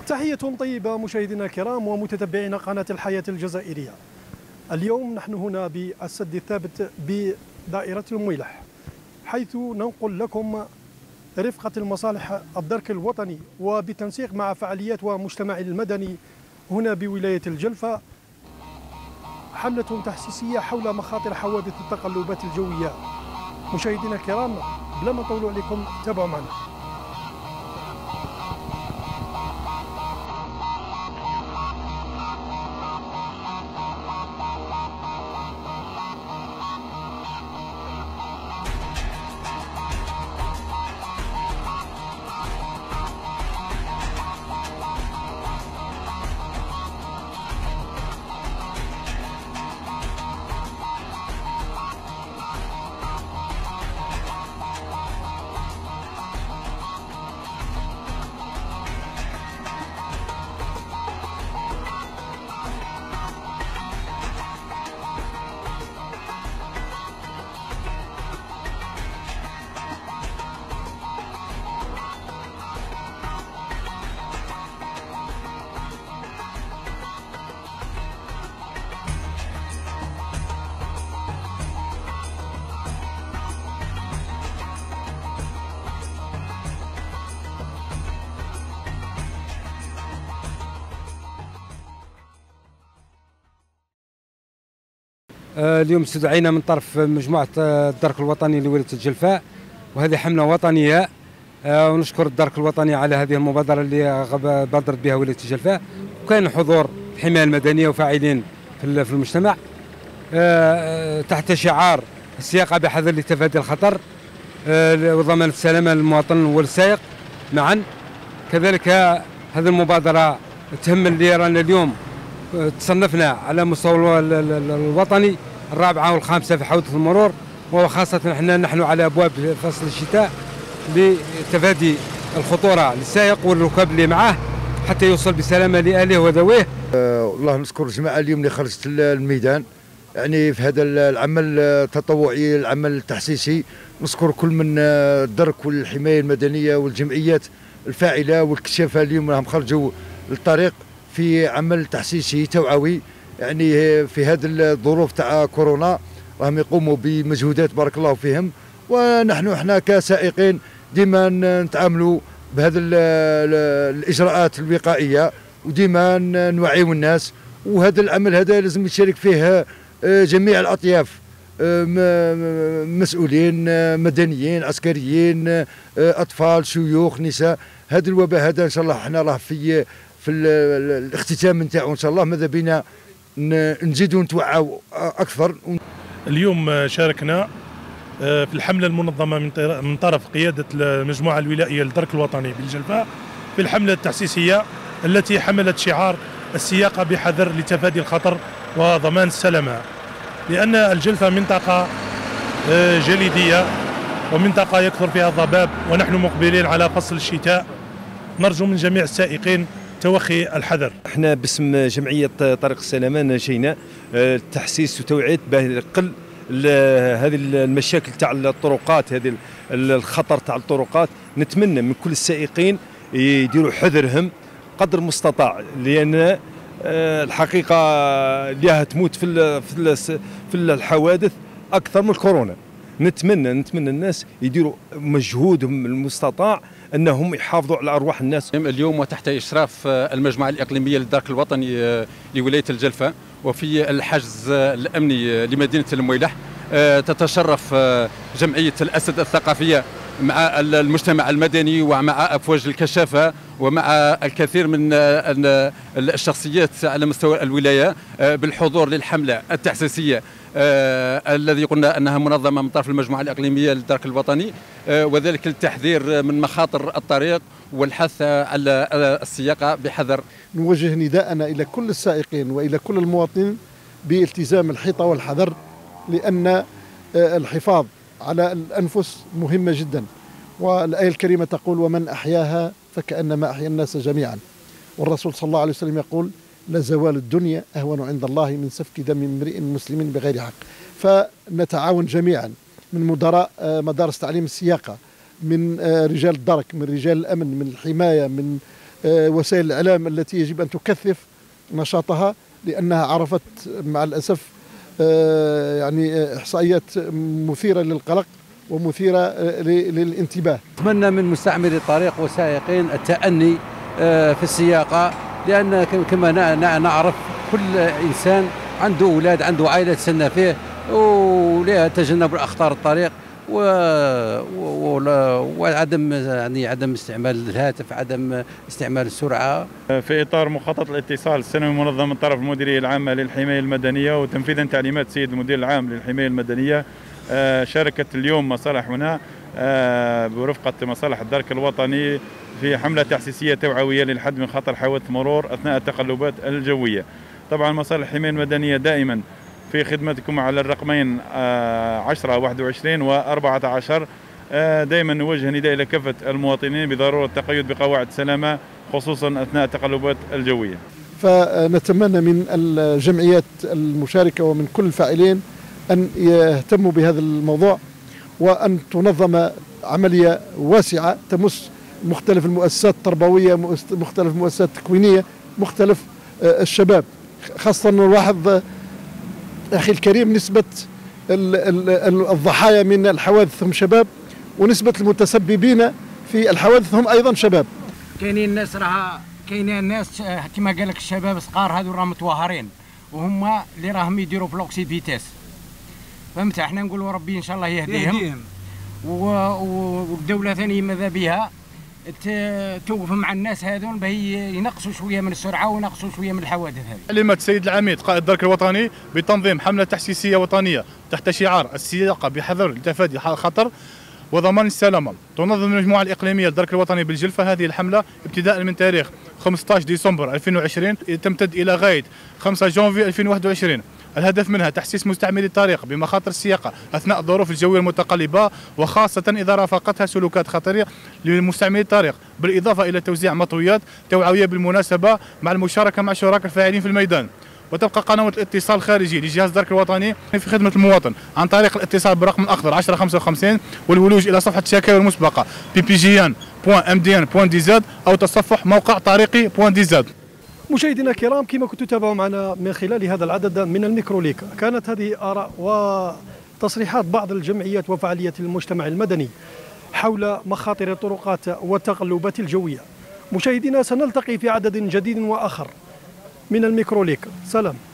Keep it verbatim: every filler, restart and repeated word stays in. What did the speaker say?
تحية طيبة مشاهدينا الكرام ومتتبعين قناة الحياة الجزائرية. اليوم نحن هنا بالسد الثابت بدائرة المويلح، حيث ننقل لكم رفقة المصالح الدرك الوطني وبالتنسيق مع فعاليات ومجتمع المدني هنا بولاية الجلفة حملة تحسيسية حول مخاطر حوادث التقلبات الجوية. مشاهدينا الكرام بلا ما نطول عليكم تابعوا معنا. اليوم استدعينا من طرف مجموعة الدرك الوطني لولاية الجلفاء، وهذه حملة وطنية، ونشكر الدرك الوطني على هذه المبادرة اللي بادرت بها ولاية الجلفاء، وكان حضور الحماية المدنية وفاعلين في المجتمع تحت شعار السياقة بحذر لتفادي الخطر وضمان السلامة للمواطن والسائق معا. كذلك هذه المبادرة تهم اللي رانا اليوم تصنفنا على مستوى الوطني الرابعة والخامسة في حوادث المرور، وخاصة احنا نحن على ابواب فصل الشتاء لتفادي الخطورة للسائق والركاب اللي معاه حتى يوصل بسلامة لأهله وذويه. أه والله نشكر الجماعة اليوم اللي خرجت الميدان يعني في هذا العمل التطوعي، العمل التحسيسي. نشكر كل من الدرك والحماية المدنية والجمعيات الفاعلة والكشافة اليوم راهم خرجوا للطريق في عمل تحسيسي توعوي، يعني في هذه الظروف تاع كورونا راهم يقوموا بمجهودات بارك الله فيهم. ونحن احنا كسائقين ديما نتعاملوا بهذه الاجراءات الوقائيه وديما نوعيو الناس، وهذا العمل هذا لازم يشارك فيه جميع الاطياف، مسؤولين مدنيين عسكريين اطفال شيوخ نساء. هذا الوباء هذا ان شاء الله احنا راه في في الاختتام نتاعو ان شاء الله، ماذا بينا نزيدوا نتوعوا اكثر. اليوم شاركنا في الحمله المنظمه من طرف قياده المجموعه الولائيه للدرك الوطني بالجلفاء في الحمله التحسيسيه التي حملت شعار السياقه بحذر لتفادي الخطر وضمان السلامه، لان الجلفاء منطقه جليديه ومنطقه يكثر فيها الضباب، ونحن مقبلين على فصل الشتاء. نرجو من جميع السائقين توخي الحذر. احنا باسم جمعيه طريق السلامه نجينا التحسيس وتوعيه باه يقل هذه المشاكل تاع الطرقات، هذه الخطر تاع الطرقات. نتمنى من كل السائقين يديروا حذرهم قدر المستطاع، لان الحقيقه اللي تموت في في الحوادث اكثر من الكورونا. نتمنى نتمنى الناس يديروا مجهودهم المستطاع انهم يحافظوا على ارواح الناس. اليوم وتحت اشراف المجموعه الاقليميه للدرك الوطني لولايه الجلفاء وفي الحجز الامني لمدينه المويلح، تتشرف جمعيه الاسد الثقافيه مع المجتمع المدني ومع افواج الكشافه ومع الكثير من الشخصيات على مستوى الولايه بالحضور للحمله التحسيسيه الذي قلنا انها منظمه من طرف المجموعه الاقليميه للدرك الوطني، وذلك للتحذير من مخاطر الطريق والحث على السياقه بحذر. نوجه نداءنا الى كل السائقين والى كل المواطنين بالتزام الحيطه والحذر، لان الحفاظ على الانفس مهمه جدا، والايه الكريمه تقول: ومن احياها فكانما احيا الناس جميعا. والرسول صلى الله عليه وسلم يقول: لزوال الدنيا أهون عند الله من سفك دم امرئ مسلم بغير حق. فنتعاون جميعا من مدراء مدارس تعليم السياقة، من رجال الدرك، من رجال الأمن، من الحماية، من وسائل الإعلام التي يجب أن تكثف نشاطها، لأنها عرفت مع الأسف يعني إحصائيات مثيرة للقلق ومثيرة للانتباه. أتمنى من مستعملي الطريق والسائقين التأني في السياقة، لأن كما نعرف كل إنسان عنده أولاد، عنده عائلة تسنى فيه، ولها تجنب الأخطار الطريق و... و... وعدم يعني عدم استعمال الهاتف، عدم استعمال السرعة. في إطار مخطط الاتصال السنوي المنظم من طرف المديرية العامة للحماية المدنية وتنفيذا تعليمات السيد المدير العام للحماية المدنية، شاركت اليوم مصالح هنا برفقة مصالح الدرك الوطني في حملة تحسيسية توعوية للحد من خطر حوادث مرور أثناء التقلبات الجوية. طبعا مصالح الحماية المدنية دائما في خدمتكم على الرقمين عشرة واحد وعشرين وأربعة عشر. دائما نوجه نداء إلى كافة المواطنين بضرورة التقيد بقواعد السلامة خصوصا أثناء التقلبات الجوية. فنتمنى من الجمعيات المشاركة ومن كل الفاعلين أن يهتموا بهذا الموضوع، وأن تنظم عملية واسعة تمس مختلف المؤسسات التربوية، مختلف المؤسسات التكوينية، مختلف الشباب. خاصة نلاحظ أخي الكريم نسبة الضحايا من الحوادث هم شباب، ونسبة المتسببين في الحوادث هم أيضا شباب. كاينين الناس راها كاينين الناس كما قال لك الشباب الصغار هذو راهم متوهرين، وهم اللي راهم يديروا في لوكسي فيتاس. فهمت؟ احنا نقولوا ربي ان شاء الله يهديهم, يهديهم. والدوله ثاني ماذا بها توقف مع الناس هذول باهي ينقصوا شويه من السرعه وينقصوا شويه من الحوادث هذه. تعليمات السيد العميد قائد الدرك الوطني بتنظيم حمله تحسيسيه وطنيه تحت شعار السياقه بحذر لتفادي الخطر وضمان السلامه. تنظم المجموعه الاقليميه للدرك الوطني بالجلفه هذه الحمله ابتداء من تاريخ خمسة عشر ديسمبر ألفين وعشرين تمتد الى غايه خمسة جانفي ألفين وواحد وعشرين. الهدف منها تحسيس مستعملي الطريق بمخاطر السياقة أثناء الظروف الجوية المتقلبة، وخاصة إذا رافقتها سلوكات خطيرة لمستعملي الطريق، بالإضافة إلى توزيع مطويات توعوية بالمناسبة مع المشاركة مع شركاء الفاعلين في الميدان. وتبقى قنوات الاتصال الخارجي لجهاز الدرك الوطني في خدمة المواطن عن طريق الاتصال بالرقم الأخضر عشرة خمسة وخمسين، والولوج إلى صفحة الشكاوى المسبقة بي بي جي ان بوان ام دي ان بوان دي زد أو تصفح موقع طريقي بوان دي زد. مشاهدينا الكرام، كما كنتوا تتابعوا معنا من خلال هذا العدد من الميكروليك، كانت هذه آراء وتصريحات بعض الجمعيات وفعاليات المجتمع المدني حول مخاطر الطرقات والتقلبات الجوية. مشاهدينا، سنلتقي في عدد جديد وآخر من الميكروليك. سلام.